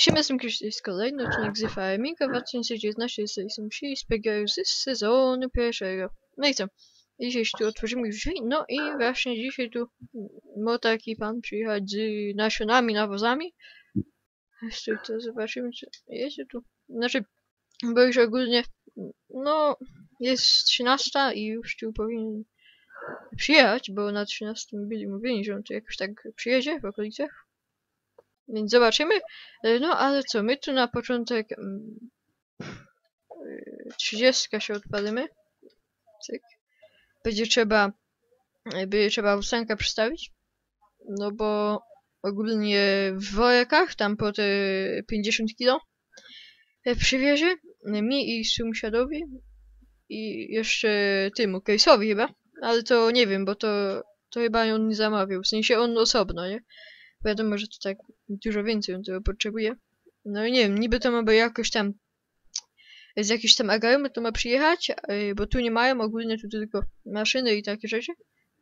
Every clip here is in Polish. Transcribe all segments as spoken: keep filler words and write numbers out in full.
Siema, jestem Krzysztof, to jest kolejny odcinek z Farminga dwa tysiące dziewiętnaście, jest z P G R z sezonu pierwszego. No i co? Dzisiaj się tu otworzymy już drzwi, no i właśnie dzisiaj tu ma taki pan przyjechać z nasionami, nawozami. Jeszcze to zobaczymy, czy jest tu. Znaczy, bo już ogólnie, no, jest trzynasta i już tu powinien przyjechać, bo na trzynastym byli mówieni, że on tu jakoś tak przyjedzie w okolicach. Więc zobaczymy. No ale co, my tu na początek trzydziestka się odpalimy. Cyk. Będzie trzeba będzie trzeba ósemkę przystawić. No bo ogólnie w workach tam po te pięćdziesiąt kilo przywiezie mi i sąsiadowi i jeszcze temu Case'owi chyba. Ale to nie wiem, bo to to chyba on nie zamawiał. W sensie on osobno, nie? Wiadomo, że to tak dużo więcej on tego potrzebuje. No i nie wiem, niby to ma by jakoś tam z jakiejś tam agarmy to ma przyjechać, bo tu nie mają, ogólnie tu tylko maszyny i takie rzeczy.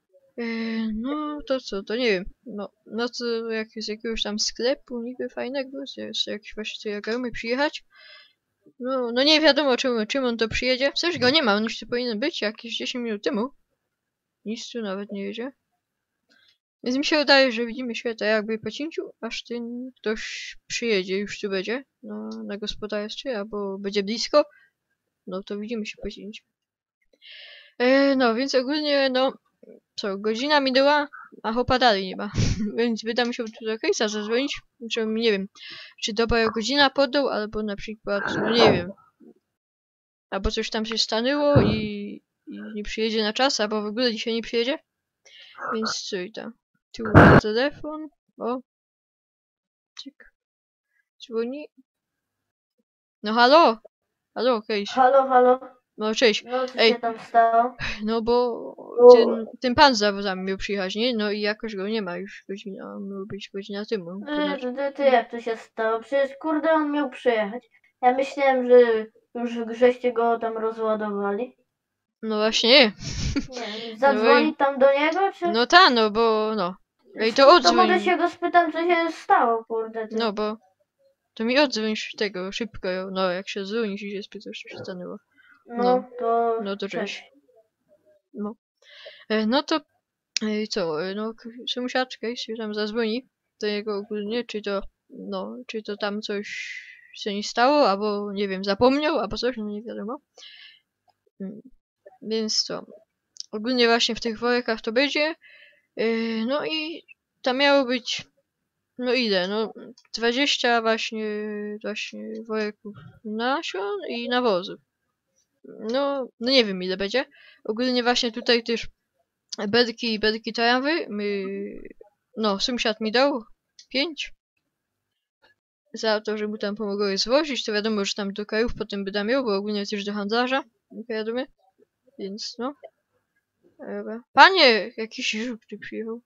No to co, to nie wiem. No, no to jak z jakiegoś tam sklepu niby fajnego, z jakiejś właśnie tej agarmy przyjechać. No, no nie wiadomo czym, czym on to przyjedzie. Coś go nie ma, on już tu powinien być jakieś dziesięć minut temu. Nic tu nawet nie jedzie. Więc mi się wydaje, że widzimy się to jakby po cięciu, aż ten ktoś przyjedzie, już tu będzie, no, na gospodarstwie, albo będzie blisko, no to widzimy się po cięciu. E, no, więc ogólnie, no, co, godzina minęła, a chopa dalej nie ma, więc wyda mi się tu do końca zadzwonić, czy nie wiem, czy dobra godzina podał, albo na przykład, no nie wiem, albo coś tam się stanęło i, i nie przyjedzie na czas, albo w ogóle dzisiaj nie przyjedzie, więc co i tam. Tu telefon. O. Cyk. Dzwoni. No halo. Halo, cześć. Halo, halo. No cześć. No co Ej. się tam stało? No bo ten, ten pan z zawozami miał przyjechać, nie? No i jakoś go nie ma już godzina, miał być godzina temu. To znaczy... Ty, ty, ty, jak to się stało? Przecież kurde on miał przyjechać. Ja myślałem, że już grzeście go tam rozładowali. No właśnie nie. Nie, zadzwonić tam do niego, czy? No ta, no bo no. Ej, to odzwoń. To może się go spytam, co się stało, kurde. Ty. No bo to mi odzwoń tego szybko, no jak się dzwonisz i się spytasz, co się stanęło. No, No, to... no to cześć. No. E, no to e, co, e, no sąsiadka jeśli tam zadzwoni do niego ogólnie, czy to, no, czy to tam coś się nie stało, albo nie wiem, zapomniał, albo coś, no nie wiadomo. Hmm. Więc to, ogólnie właśnie w tych workach to będzie, e, no i tam miało być, no ile, no dwadzieścia właśnie, właśnie worków nasion i nawozów. No, no nie wiem ile będzie. Ogólnie właśnie tutaj też belki i belki trawy, my, no sąsiad mi dał pięć za to, że mu tam pomogło je zwozić, to wiadomo, że tam do krajów potem by miał, bo ogólnie też do handlarza, wiadomo, więc no. Panie, jakiś żuk tu przyjechał.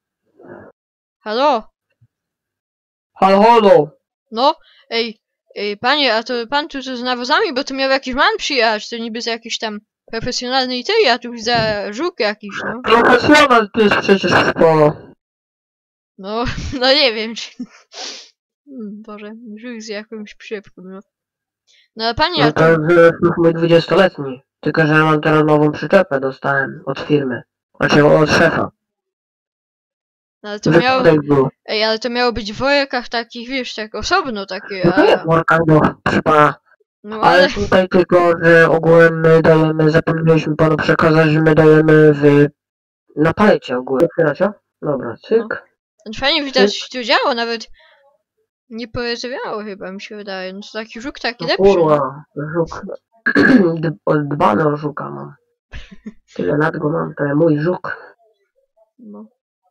Halo? Halo, halo! No, ej, ej, panie, a to pan tu z nawozami, bo tu miał jakiś man przyjechać, to niby z jakiś tam profesjonalny i ty, a tu za żuk jakiś, no. Profesjonal to jest przecież sporo. No, no nie wiem, czy... Hmm, Boże, żuk z jakąś przyczepką, no. No ale panie, No a to... to jest już mój dwudziestoletni. Tylko, że ja mam teraz nową przyczepę, dostałem od firmy. Znaczy od szefa. Ale to miało... Wypadek był. Ej, ale to miało być w workach takich, wiesz, tak osobno takie, No to jest a... worka, no, proszę pana. No Ale ale... tutaj tylko, że ogółem my dajemy, zapomnieliśmy panu przekazać, że my dajemy w... na palecie ogółem. Otwieracie? Dobra, cyk. No. Fajnie widać, to działo, nawet... Nie porozmawiało chyba, mi się wydaje. No to taki żuk taki No lepszy. kurwa, żuk. Dbany o żuka mam. Tyle lat go mam, to jest mój żuk. No.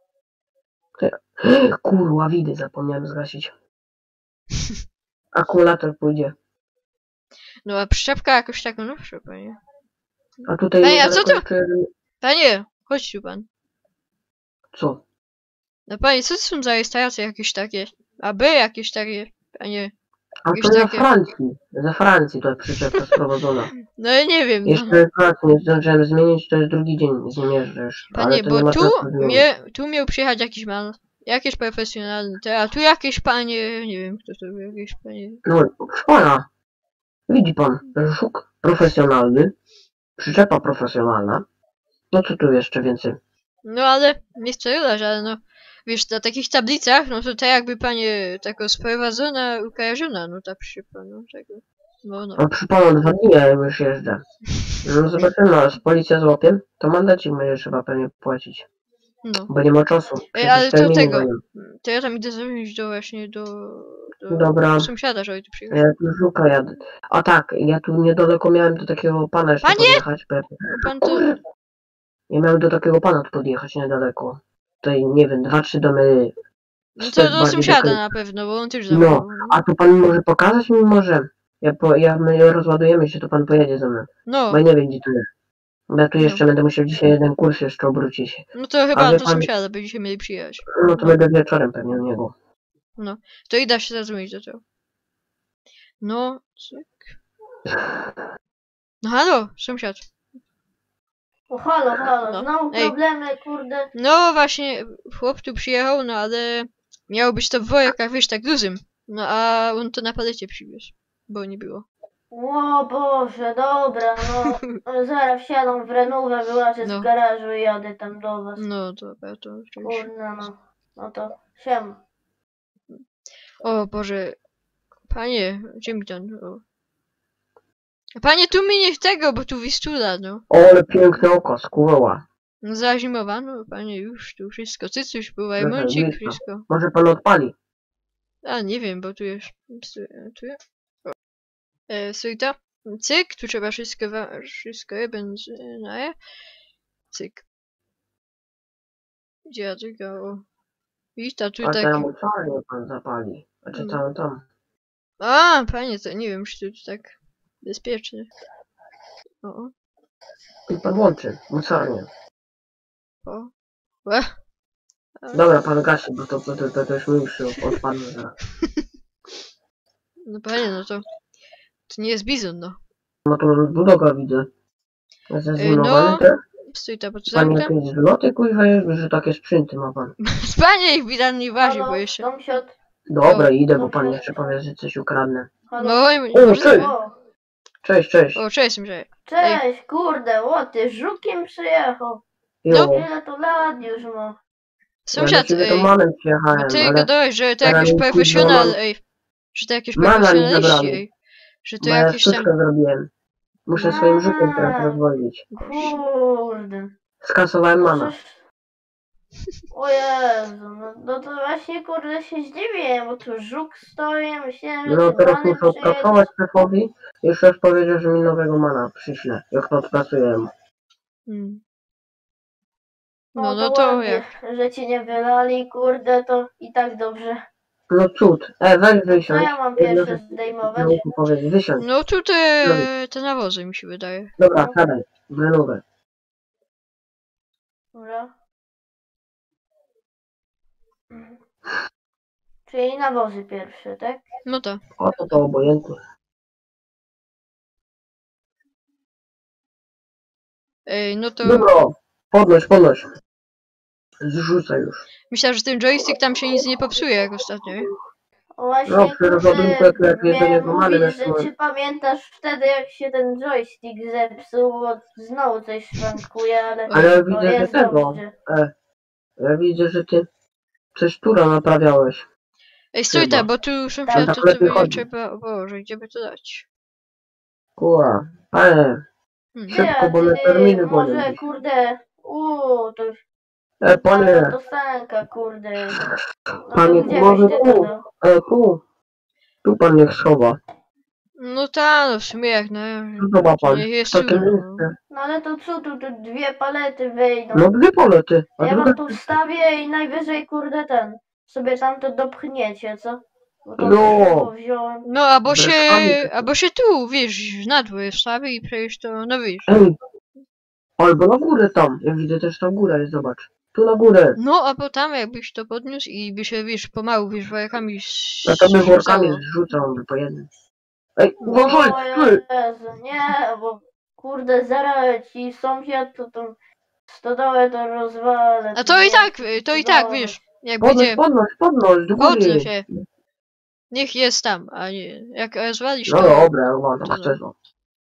Kurwa, widy zapomniałem zgasić. Akumulator pójdzie. No a przyczepka jakoś taką nowszą, panie. A tutaj... Panie, a co to? Jeszcze... Panie, chodź tu pan. Co? No panie, co to są za instalacje jakieś takie? A by jakieś takie, panie... A Jakieś to za takie- Francji. Za Francji to jest przyczepa sprowadzona. No ja nie wiem, no. Jeszcze Francję nie zdążyłem zmienić, to jest drugi dzień z nim jeżdżę już. Ale Panie, to nie bo ma tu, sensu zmienić. mie, tu miał przyjechać jakiś man. Jakieś profesjonalne te, a tu jakieś panie, nie wiem kto to był, jakieś panie. No, proszę pana. Widzi pan, żuk profesjonalny, przyczepa profesjonalna. No co tu jeszcze więcej? No ale nie chcę rylać, ale no wiesz, na takich tablicach, no to tak jakby panie taka sprowadzona, ukojarzona, no ta przyczepa, no tego. No no. A przy panu dwa dni ja już jeżdżę. No zobaczymy, a z policja złapie, to mandacik będzie trzeba pewnie płacić. No. Bo nie ma czasu. Ej, Przecież ale to terminy tego. gonią. To ja tam idę zadzwonić do właśnie do, do Dobra. sąsiada, żeby tu przyjechał. Ja tu żuka jadę. A tak, ja tu niedaleko miałem do takiego pana jeszcze Panie! podjechać. Bo ja... Bo pan to... Kurde. Ja miałem do takiego pana tu podjechać niedaleko. Tutaj, nie wiem, dwa, trzy domy. No to wstecz do bardziej sąsiada do- na pewno, bo on też No, zawołał. a to pan mi może pokazać mi może? Ja, po, ja my rozładujemy się, to pan pojedzie ze mną. No, Bo ja nie wiem gdzie tu jest. Bo ja tu No. jeszcze będę musiał dzisiaj jeden kurs jeszcze obrócić. no to chyba wie do pan- sąsiada będziecie mieli przyjechać. No to będę wieczorem pewnie u niego. To i da się zadzwonić do tego. No, cyk. No halo, sąsiad. O, halo, halo, No. znowu Ej. problemy, kurde. No właśnie, chłop tu przyjechał, no ale miało być to w workach, wiesz, tak dużym. No a on to na palecie przywiózł, bo nie było. O Boże, dobra, no. no zaraz wsiadam w renówę, wyłażę No. z garażu i jadę tam do was. No dobra, to oczywiście. Kurde, no. No to, siema. O Boże, panie, gdzie mi ten... O. Panie, tu mi niech tego, bo tu wistula, no. O, ale piękne oko, skuwała. No zazimowano, panie, już, tu wszystko. Cycuś, był Dobra, remoncik, blisko. wszystko. Może pan odpali? A, nie wiem, bo tu jest... Tu jest... O. E, Sujta. Cyk, tu trzeba wszystko, wa- wszystko je, benzyna je. Cyk. Gdzie ja tylko... O. Widzisz, ta tu A tak... tę mocarnię pan zapali. Znaczy Mm. całą tam. A, panie, to nie wiem, czy tu tak bezpiecznie. O, o, I pan łączy, mocarnię. o. Łe. A, Dobra, pan gasi, bo to, to, to, to już mi już odpadło zaraz. No panie, no to... To nie jest bizon, no. No to budoga widzę. Zezimowany no. te? Stój tam pod Pan zamkiem. jakieś zloty kuźwa jest, że takie sprzęty ma pan. Panie, ich widać nie waży, bo Halo, jeszcze... sąsiad. Dobra, O, idę, bo no pan to- jeszcze powie, że coś ukradnę. Halo. No, i O, możliwe. O, Cześć, cześć. O, cześć, Mrze. cześć, kurde, o, ty żukiem przyjechał. Jo, Ile to lat już ma? ja do Sąsiad, ciebie to ej, manem bo przyjechałem, ty ale gadałeś, że to teraz jakiś mi kurwa profesjonal, mam- ej. Że to jakieś Mama mi profesjonaliści, zabrali. ej. Że to bo ja jakiś tam... sztuczkę zrobiłem. Muszę swoim żukiem teraz A. rozwozić. Kurde. Skasowałem No mana. przecież- O Jezu, no, no to właśnie kurde się zdziwiłem, bo tu żuk stoi, myślałem, że No ty teraz panem muszę odpracować szefowi i szef powiedział, że mi nowego mana przyśle, jak to odpracuję. Hmm. No, No, no to ładnie, jak? że ci nie wylali, kurde, to i tak dobrze. No cud. E, weź Co wysiądź. ja mam Jedno, pierwsze że zdejmować? no, powiedz, wysiądź. No tu te, te nawozy mi się wydaje. Dobra, siadaj. Wynówę. Dobra. Czyli nawozy pierwsze, tak? No to. O, to to obojętnie. Ej, no to... Dobra, podnoś, podnoś. Zrzucaj już. Myślałem, że ten joystick tam się nic nie popsuje jak ostatnio, nie? O właśnie, No, przy rozładunku jak lepiej do miałem niego mamy mówić, że weszło. czy pamiętasz wtedy, jak się ten joystick zepsuł, bo znowu coś szwankuje, ale... Ale o, widzę, że jest tego. dobrze. E, ja widzę, że ty coś tura naprawiałeś. Ej, stój Chyba. tam, bo tu sąsiad, tak to, to lepiej będzie chodzi. trzeba... O Boże, gdzie by to dać? Kurwa. E, Hmm. Szybko, bo Ty, na ty, terminy gonią może dziś. kurde, uuu, to już E, panie, to sanka, kurde. No to Panie, gdzie może byś ty tu? to dał? e, tu. Tu pan niech schowa. No ta, no w sumie jak na... Zobacz pan. Niech jest W takim tu, no. miejscu. No ale to co, tu, tu dwie palety wyjdą. No dwie polety. A Ja druga... wam tu wstawię i najwyżej, kurde, ten, sobie tam to dopchniecie, co? Bo to No. szybko wziąłem. No, albo Bez się, pamięci. albo się tu, wiesz, na dół je wstawi i przejść to, no wiesz. Ej. Albo na górę tam. Ja widzę też tam góra jest, zobacz. Tu na górę. No, albo tam jakbyś to podniósł i by się, wiesz, pomału, wiesz, workami Ja to by workami zrzucało. zrzucał by po jednym. Ej, O uważaj, ty! Jezu, nie, bo kurde, zaraz ci sąsiad to tą stodołę to rozwalę. A to i tak, to i tak, Dobra. wiesz, Jak Podnoś, będzie... podnoś, podnoś, do góry. Podnoś się. Niech jest tam, a nie... Jak rozwalisz No to... dobra, chyba to tam no. chcesz. no.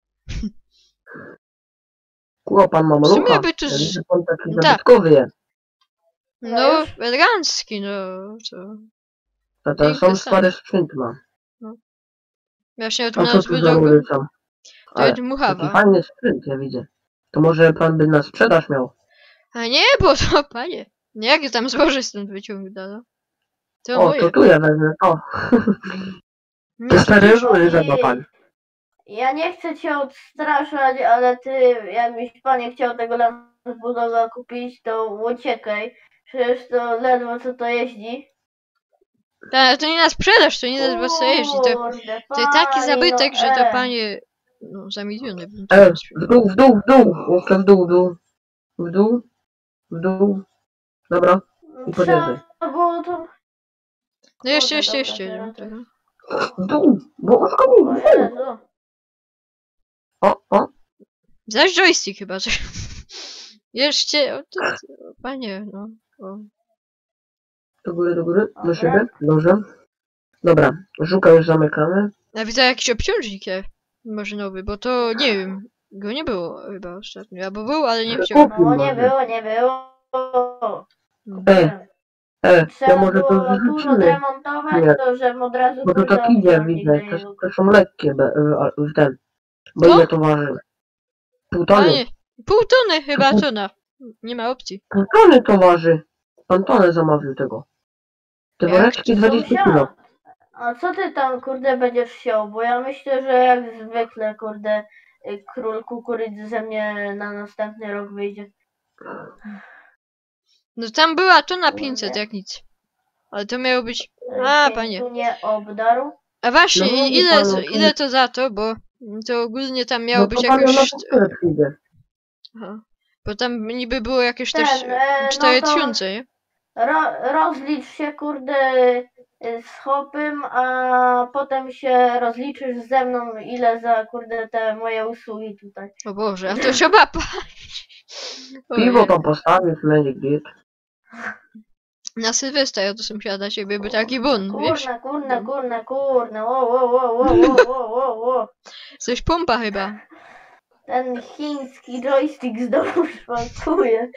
Kurwa, pan ma W sumie malucha. by tu Ja z- widzę, pan taki tak. zabytkowy jest. No, już? elegancki, no... To... To ten Piękny sam stan. stary sprzęt ma. Właśnie o A tym co nas tu za rury są? To Ale jest taki dmuchawa. fajny sprzęt, ja widzę. To może pan by na sprzedaż miał. A nie, bo to, panie... Nie, jak tam złożę stąd wyciągnę, no. To O, moje. to tu ja wezmę. O, Nie, te to stare też... rury zeba pan. Ja nie chcę cię odstraszać, ale ty, jakbyś panie chciał tego Land Bulldoga kupić, to uciekaj. Przecież to ledwo co to jeździ. Ta, to nie na sprzedaż, to nie na was jeździ, to... Kurde, To jest taki pani, zabytek, no, że to e. panie... No, za miliony bym to E, sprzedał. w dół, w dół, w dół. Jeszcze w dół, w dół. W dół. W dół. Dobra. I podjeżdżaj. Trzeba było to... No jeszcze, Kurde, jeszcze, dobra, jeszcze. teraz No, to- W dół. Bo O uszkodził. Jezu. O, o. zaś joystick chyba, coś. Jeszcze, o, to, to, panie, no. O. Do góry, do góry. Do Dobra. siebie. Dobrze. Dobra. Żuka już zamykamy. Ja widzę jakiś obciążnik je, może nowy, bo to nie wiem. Go nie było chyba ostatnio, albo był, ale nie chciałem. Kupił No nie może. było, nie było. E, e, ja Trzeba może to było tu wyrzucimy. odremontować, Nie. to żebym od razu Bo to pójdę tak idzie, obciążnik widzę. do To, niego. to są lekkie be, w, w ten. Bo Co? ile to waży? Pół tony. Panie, pół tony chyba tona. Nie ma opcji. Pół tony to waży. Pan tonę zamawiał tego. Te Jak woreczki dwadzieścia kilo. Sąsiad, a co ty tam, kurde, będziesz siał? Bo ja myślę, że jak zwykle, kurde, y, król kukurydzy ze mnie na następny rok wyjdzie. No tam była tona Kurde. pięćset, jak nic. Ale to miało być... Y, A, się panie. tu nie obdarł. A właśnie, No i- mówię ile, panu, z- to- ile to za to, bo to ogólnie tam miało No być to pan jakoś... na powtórę przyjdzie. Aha. Bo tam niby było jakieś Ten, też e, no cztery to- tysiące, nie? Ro, rozlicz się, kurde, y, z Hopym, a potem się rozliczysz ze mną, ile za, kurde, te moje usługi tutaj. O Boże, a to trzeba płacić. Piwo Ojej. tam postawisz, będzie git. Na Sylwestra ja do sąsiada ciebie, by taki bun, wiesz? Kurna, kurna, kurna, kurna, wo, wo, wo, wo, wo, wo, wo, wo. Coś pompa chyba. Ten chiński joystick znowu szwankuje.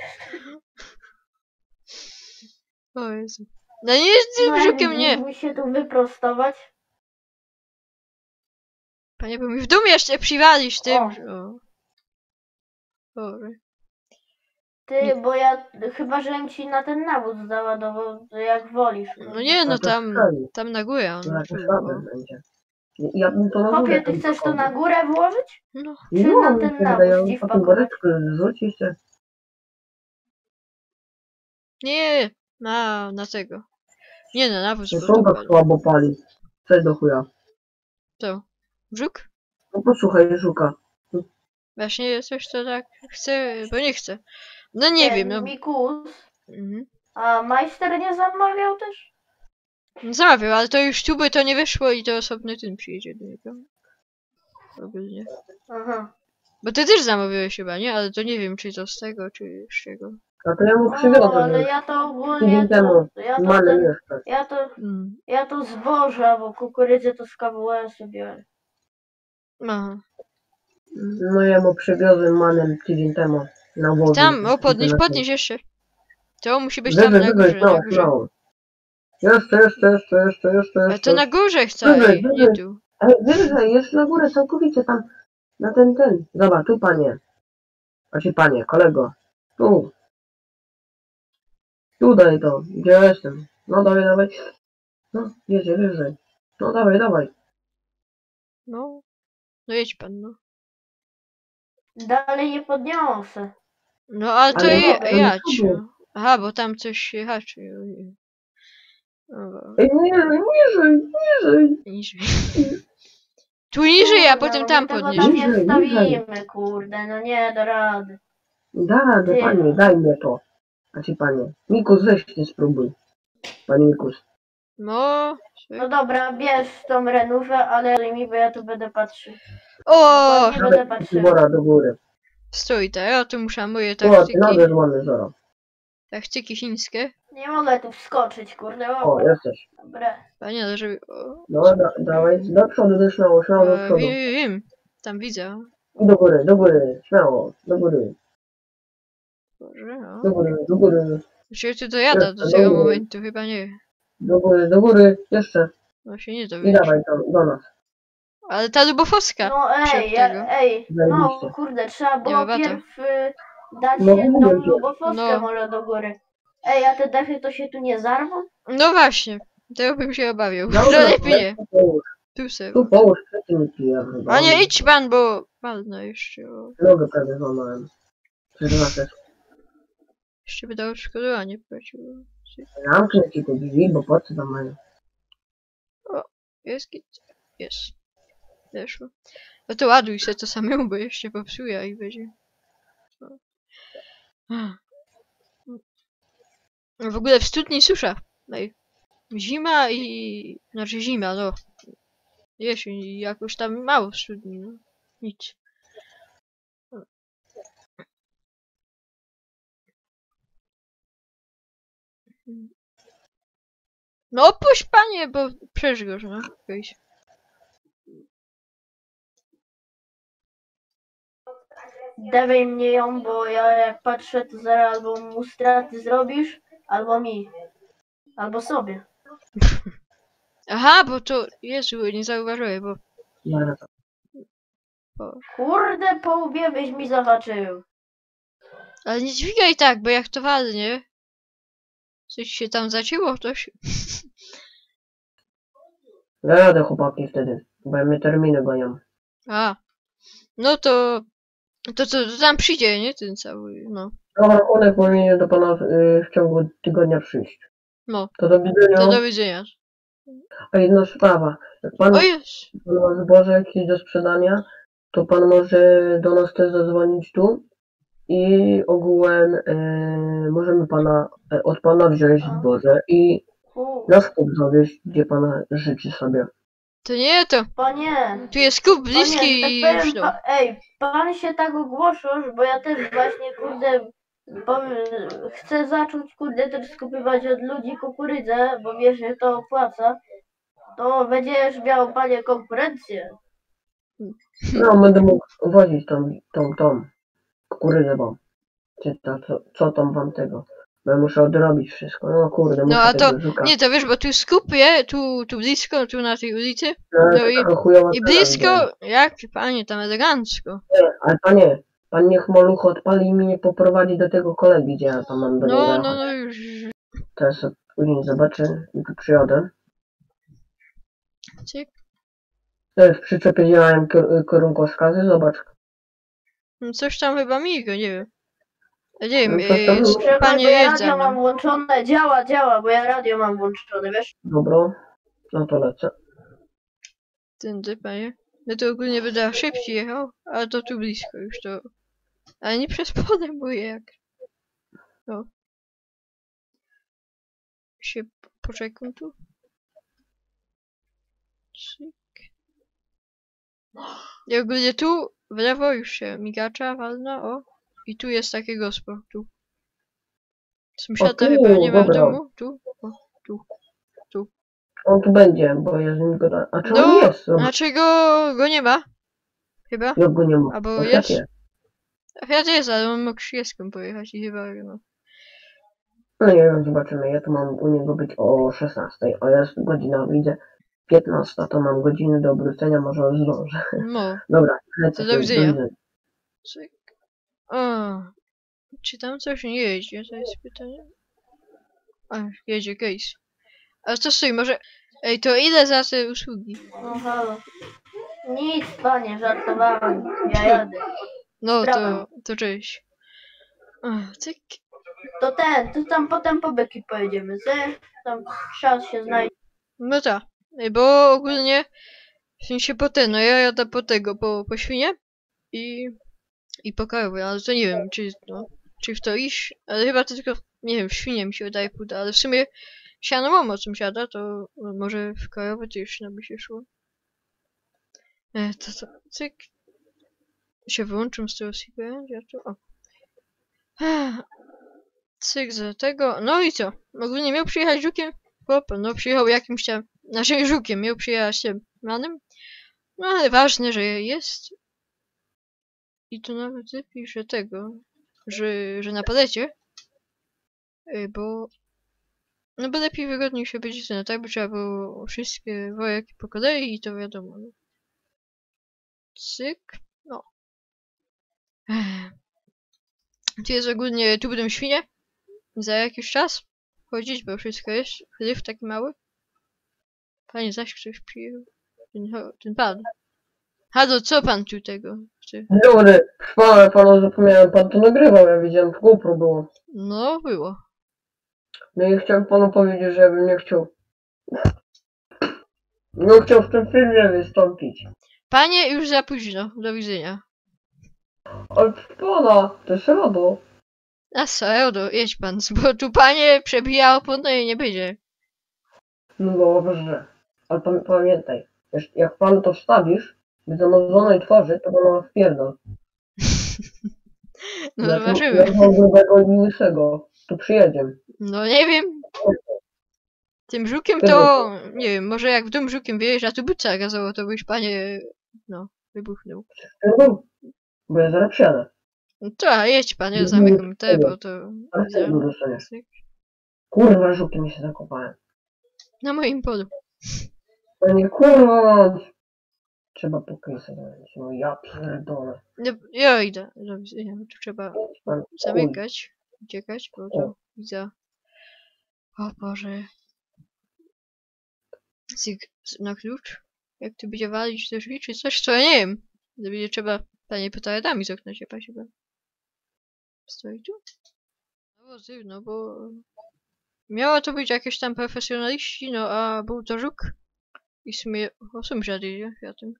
O Jezu. No nie jest tym brzukiem, nie. Mi się tu wyprostować. Panie, bo mi w dół jeszcze przywalisz tym. O. O. Boże. Ty, bo ja chyba, żebym ci na ten nawóz załadował, jak wolisz. No nie, no A to tam, strzeli. tam na górę on. Ja to tu, słabe o. będzie. Ja bym to na górę. Chłopie, ty tam chcesz to postawił. na górę włożyć? No, Czy No, na mi ten się nawóz wydaje, ci po tym wpakować? woreczku zrzucić się. nie, na, na tego. Nie, na nawóz, No bo to to tak pali. słabo pali. Coś do chuja. To. Brzuch? No posłuchaj, żuka. Właśnie coś to tak chcę, bo nie chcę. No nie Ten wiem, no. Mikus, Mhm. a majster nie zamawiał też? Zamawiał, ale to już tuby to nie wyszło i to osobny ten przyjedzie do niego. Ogólnie. Aha. Bo ty też zamawiałeś chyba, nie? Ale to nie wiem, czy to z tego, czy z czego. A to ja mu O, przywiozłem. ale już. ja to ogólnie Tydzień to, temu. ja to, Mamy ten, jeszcze. ja to, Mm. ja to zboża, bo kukurydzę to z K W S-u biorę. Aha. No ja mu przywiozłem manem tydzień temu. Na wodzie. Tam, o podnieś, podnieś jeszcze. To musi być tam Wyżej, na wyżej, górze, no, na górze. no. Jeszcze, jeszcze, jeszcze, jeszcze, jeszcze, Ale jeszcze. to na górze chcę, Wyżej, ej, nie wyżej. tu. Ej, wyżej, jest na górę, całkowicie tam. Na ten, ten. Zobacz, tu panie. Znaczy panie, kolego. Tu. Tu daj to. Gdzie ja jestem? No dawaj, dawaj. No, jedzie, wyżej. No dawaj, dawaj. No. No jedź pan, no. Dalej nie podniosę. No ale to Ale je, mogę, jadź. nie No. Aha, bo tam coś się haczy. ojej. Dobra, Ej, niżej, niżej, niżej. niżej. Tu niżej, a Kurde, potem no tam my tego podnieś. tam nie Niżej, wstawimy, kurde, no nie da rady. Da radę, Ty. panie, daj mnie to. Znaczy panie. Mikus, weź ty spróbuj. Panie Mikus. No. No dobra, bierz tą renówę, ale daj mi, bo ja tu będę patrzył. O! Nie będę patrzył. Wora do góry. Stój, tak, ja tu muszę moje O, ty taktyki. nowe złamy zoro. Taktyki chińskie. Nie mogę tu wskoczyć, kurde. O, O, jesteś. dobra. Panie, ale żeby... O, No, da, dawaj, do przodu, do śmiało, śmiało do e, przodu. wiem, wiem, wiem. Tam widzę. I do góry, do góry, śmiało, do góry, Boże, no. do góry, do góry, Czy ty dojada do Jeszcze, tego do góry. momentu? Chyba nie. do góry, do góry, jeszcze. No się nie I dowiedzieć. dawaj tam, do nas. Ale ta lubofowska. No ej, Przed ja, tego. ej, no Zajebiście. kurde, trzeba ma było bata. pierw y, dać No, jedną mówię ci. lubofoskę No. może do góry. Ej, a te dechy to się tu nie zarwą? No właśnie. Tego bym się obawiał. Dobra, No lepiej nie. tu połóż, Tu se. tu połóż, przeciw ci ja chyba. A nie, idź pan, bo... Palno jeszcze. O. Nogę prawie złamałem. Przez was Jeszcze by dało odszkodowanie płaciło. zamknę ci te drzwi, bo po co tam mają? Jest git. Jest. Weszło. No to ładuj się to samemu, bo jeszcze popsuje i będzie. O. No w ogóle w studni susza. No i zima i... Znaczy zima, no. Jesień i jakoś tam mało w studni, no. Nic. No opuść panie, bo przeżgosz, no. Weź. Dawaj mnie ją, bo ja jak patrzę, to zaraz albo mu straty zrobisz, albo mi. Albo sobie. Aha, bo to... Jezu, nie zauważyłem, bo... Zaraz. bo... Kurde, po łbie byś mi zahaczył. Ale nie dźwigaj tak, bo jak to walnie... Coś się tam zacięło, ktoś... Ja jadę chłopaki wtedy, bo ja mnie terminy gonią. A. No to... To co, to tam przyjdzie, nie? Ten cały, no. No rachunek powinien do pana y, w ciągu tygodnia przyjść. No, To do widzenia. to do widzenia. A jedna sprawa. Jak pan, O jest! pan ma zboże jakieś do sprzedania, to pan może do nas też zadzwonić tu i ogółem y, możemy pana y, od pana wziąć zboże i U, na skup zawieźć, gdzie pana życzy sobie. To nie to. panie. Tu jest kup Panie, bliski że tak i powiem, już no. pa, ej, pan się tak ogłoszasz, bo ja też właśnie, kurde, powiem, chcę zacząć, kurde, też skupywać od ludzi kukurydzę, bo wiesz, że to opłaca. To będziesz miał, panie, konkurencję. No, będę mógł wozić tą, tą, tą kukurydzę wam. Czy to, co, co tam wam tego? Bo ja muszę odrobić wszystko. No kurde, muszę No a to, tego żuka. nie to wiesz, bo tu skupię, tu, tu blisko, tu na tej ulicy. No, No to i, taka chujowa i cena widziałem. blisko, jak panie, tam elegancko. Ale panie, pan niech moluch odpali i mnie poprowadzi do tego kolegi, gdzie ja tam mam do niego No, jechać. no, no już. Teraz sobie później zobaczę i tu przyjadę. Cyk. E, W przyczepie działałem kierunkowskazy, zobacz. No coś tam chyba miga, nie wiem. Ja nie wiem, No coś tam e, miga. Czekaj, panie bo ja jedza. radio mam No. włączone, działa, działa, bo ja radio mam włączone, wiesz? Dobra, no to lecę. Tędy, panie. No to ogólnie będę szybciej jechał, ale to tu blisko już to. Ale nie przez pole, bo jak. No. Się poczekam tu. Cyk. I ogólnie tu w lewo już się migacza walna, o. I tu jest takie gospo, tu. Sąsiada O, tu, chyba nie ma w dobra. domu, tu. O, tu. On tu będzie, bo ja z nim go... A czy on No, jest? Zobacz, znaczy go, go nie ma. Chyba. jak go nie ma. Albo O, jest? jest. Fiat jest, ale on mógł szybką pojechać i chyba, no. No nie wiem, zobaczymy. Ja tu mam u niego być o szesnastej, a jest godzina, widzę, piętnasta, to mam godziny do obrócenia, może zdążę. No, Dobra, lecę. To do sobie, widzenia. cyk. O, czy tam coś nie jedzie, to jest pytanie. A, jedzie case. A co stój, może... Ej, to ile za te usługi? No halo. Nic, panie, żartowałem, ja jadę. No, to, Sprawę. to cześć. O, cyk. To ten, to tam potem po byki pojedziemy, ze? Tam czas się znajdzie. No tak. Ej, bo ogólnie... W sensie po ten, no ja jadę po tego, po, po świnie i... I po karły, ale to nie wiem, czy, no, czy w to iść, ale chyba to tylko, nie wiem, w świnie mi się wydaje pójdę, ale w sumie siano mam o czym siada, to może w krajowe to jeszcze by się szło. E, to to, cyk. Się wyłączę z tego C P N, ja tu, o. Cyk za tego. No i co? Ogólnie miał przyjechać żukiem? Chłop, no przyjechał jakimś tam... Znaczy żukiem, miał przyjechać tym manem. No ale ważne, że jest. I tu nawet pisze tego, że, że na palecie. Y, Bo... No bo lepiej wygodniej się będzie ten, tak by trzeba było wszystkie wojaki po kolei i to wiadomo. No. Cyk. No. Ech. Tu jest ogólnie, tu będą świnie. Za jakiś czas chodzić, bo wszystko jest. Chlif taki mały. Panie, zaś ktoś przyjechał. Ten, cho- ten pan. Halo, co pan tu tego chce? Dzień dobry, chwalę panu, zapomniałem, pan to nagrywał, ja widziałem, w GoPro było. No, było. No i chciałem panu powiedzieć, że ja bym nie chciał... Nie chciał w tym filmie wystąpić. Panie, już za późno. Do widzenia. Ale pana, to jest RODO. A co, Eodo, jedź pan, bo tu panie przebija opony i nie będzie. No dobrze. Ale pan, pamiętaj, wiesz, jak pan to wstawisz, w zamorzonej twarzy, to pan ma wpierdol. No Jak- zobaczymy. Jak mam grubego i łysego, to przyjedziemy. No nie wiem. Tym żukiem to, nie wiem, może jak w dom żukiem wyjeżdża, to buca gazowo, to byś panie, no, wybuchnął. Wpierdol, bo ja zaraz przyjadę. No to, a jedź pan, ja zamykam te, bo to... Ale wtedy dostaniesz. Cyk. Kurwa, żukiem się zakopałem. Na moim polu. Panie kurwa! Trzeba pokrysać, no ja pierdolę. No, ja idę, do widzenia, bo tu trzeba Pan- zamykać, uciekać, bo to widzę. O Boże. Cyk na klucz. Jak tu będzie walić do drzwi czy coś, to ja nie wiem. To będzie trzeba, panie pytałami z okna się pasie, bo... Stoi tu? No bo ty, no bo... Miało to być jakieś tam profesjonaliści, no a był to żuk. I w sumie... O, sąsiad idzie, ja tym.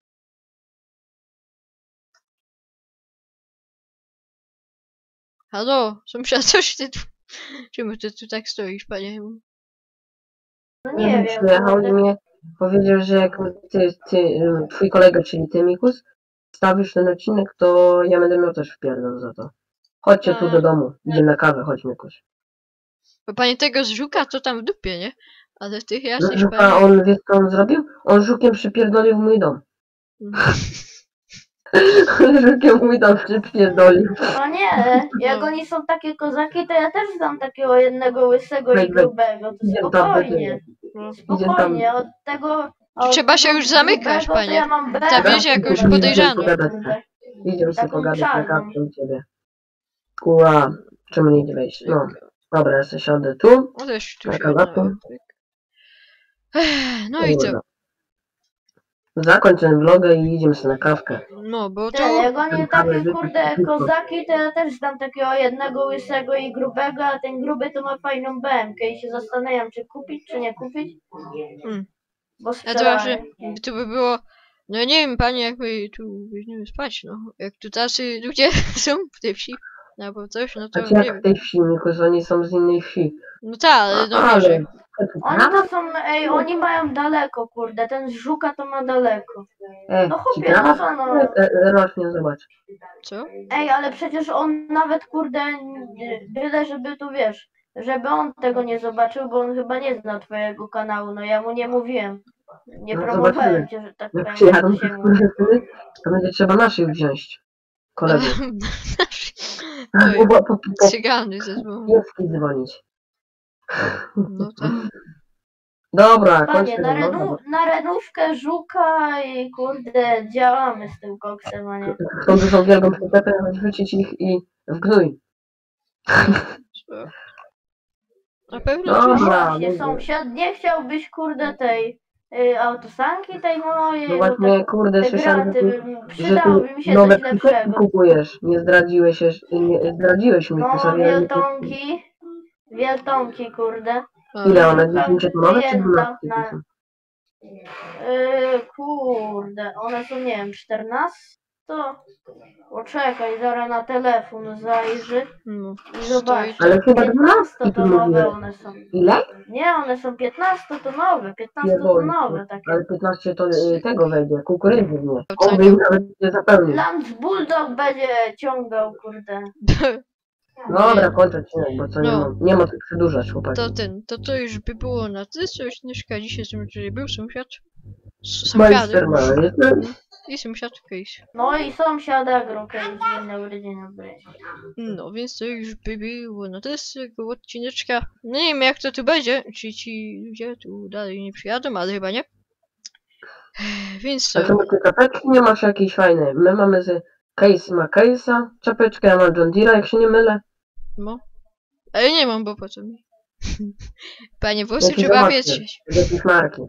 Halo, sąsiad, coś ty tu... Czemu ty tu tak stoisz, panie? No nie wiem. Przyjechał i kurde. mnie powiedział, że jak ty, ty, twój kolega, czyli ty, Mikus, stawisz ten odcinek, to ja będę miał też wpierdol za to. Chodźcie tu A. do domu, idziemy na kawę, chodź Mikus. Bo panie tego z żuka to tam w dupie, nie? Ale tych No, jasnych żuka, panie... on, wiesz co on zrobił? On żukiem przypierdolił w mój dom. Żukiem w mój dom przypierdolił. No nie, jak No. oni są takie kozaki, to ja też znam takiego jednego łysego i Weź, weź. grubego. To Idzie tam do spokojnie, No. Idzie tam. spokojnie, od tego... od Trzeba się tego już zamykać, grubego to panie. Ja mam Ta wieś jakoś Idziemy podejrzana. pogadać. Idziemy sobie Taką pogadać na czarną. kawę u ciebie. Kurwa, czemu nie idzie wejść? No, dobra, ja sobie siądę tu. O, też tu Taka się... łapka. No, Ech, no i co? Kurwa. Zakończ ten vlogę i idziemy sobie na kawkę. No, bo Ty, to... jak oni Ten takie kawy kurde wypić kozaki, to ja też znam takiego jednego łysego i grubego, a ten gruby to ma fajną B M K i się zastanawiam, czy kupić, czy nie kupić. Hmm. Bo A to sprzedaję. właśnie, to by było... No nie wiem, panie, jak my tu weźmiemy spać, no. Jak tu tacy ludzie są w tej wsi, albo coś, no to Znaczy nie jak wiem. w tej wsi, Mikus, oni są z innej wsi. No tak, ale no Ale- może. Oni to są, ej, oni mają daleko, kurde, ten z żuka to ma daleko. Ej, No chłopie, ciekawa no co no. e, e, rośnie, zobacz. Co? Ej, ale przecież on nawet, kurde, n- byle żeby tu, wiesz, żeby on tego nie zobaczył, bo on chyba nie zna twojego kanału, no ja mu nie mówiłem. Nie No promowałem zobaczymy. cię, że tak Jak powiem, przyjadą do te siebie. skurwysyny, to będzie trzeba naszych wziąć. Kolegów. Oj, Po, po, po, po cygany ze sobą. pieski dzwonić. No tak. Dobra, Panie, kończmy na, ten vlog. renu, na renówkę żuka i kurde, działamy z tym koksem, a nie. Tą dużą wielką przyczepę, choć wrzucić ich i w gnój. Co? Na pewno Dobra. coś. Właśnie, dobra. sąsiad, nie chciałbyś, kurde, tej y, autosanki tej mojej, No bo właśnie, tak, kurde, te słyszałem, że graty, ty, by- że przydałoby mi ty się nowe coś przyczepy lepszego. kupujesz. Nie zdradziłeś się, nie zdradziłeś mi. No, Kusaria, nie- wieltonki, wieltonki, kurde. A, Ile one? Tam dziesięciotonowe czy jedna dwunastki? na- są? Yy, kurde, one są, nie wiem, czternaście? Poczekaj, zaraz na telefon zajrzy no. i zobacz. Stoi Ale chyba dwunastki tu piętnastotonowe mówiłeś. one są. Ile? Nie, one są piętnastotonowe, Nie piętnastotonowe boi się. takie. Ale piętnaście to y, tego wejdzie, kukurydzy nie. Co On by im nawet nie zapełnił. Lance Bulldog będzie ciągał, kurde. Dobra, kończę odcinek, bo co nie No. mam. Nie ma co przedłużać, chłopaki. To ten, to to już by było na tyle, co śnieżka dzisiaj z tym, że był sąsiad. S- Sąsiadem. Majsterman, jestem. I sąsiad case. No i sąsiad Agrokej, dzień dobry, dzień dobry. No, więc to już by było na tyle z tego odcineczka. No nie wiem jak to tu będzie, czy ci ludzie tu dalej nie przyjadą, ale chyba nie. Więc A to, czemu ty czapeczki nie masz jakiejś fajnej? My mamy z Case ma Case'a, czapeczkę, ja mam John Deere'a, jak się nie mylę. no. Ale nie mam, bo po co mi. Panie, włosy Jakie trzeba zobaczcie, wietrzyć. z jakiejś marki.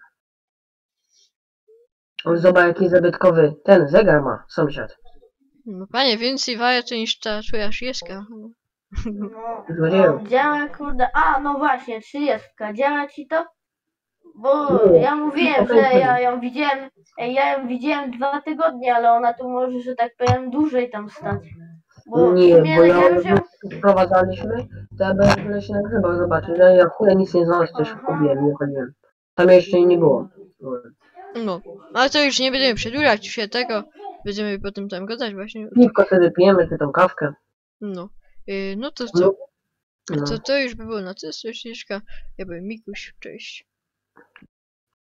O, zobacz jaki zabytkowy, ten zegar ma sąsiad. No panie, więcej wariat niż ta twoja szieska. No, Złodzieju. działa kurde, a no właśnie, trzydziestka, działa ci to? Bo Nie. ja mówiłem, że ja ją widziałem, ej, ja ją widziałem dwa tygodnie, ale ona tu może, że tak powiem, dłużej tam stać. Bo w Nie, sumie bo ja ja już ją... wprowadzaliśmy, to ja będę się nagrywał, zobaczyć. No ja w chuj nic nie znalazłem, też kupiłem, nie chodziłem. Tam jeszcze jej nie było. No, ale to już nie będziemy przedłużać się tego. Będziemy potem tam gadać właśnie. Piwko sobie pijemy, czy tą kawkę. No. Yy, no to co? No. No. To to już by było na tyle, Śnieżka. Ja byłem Mikuś, cześć.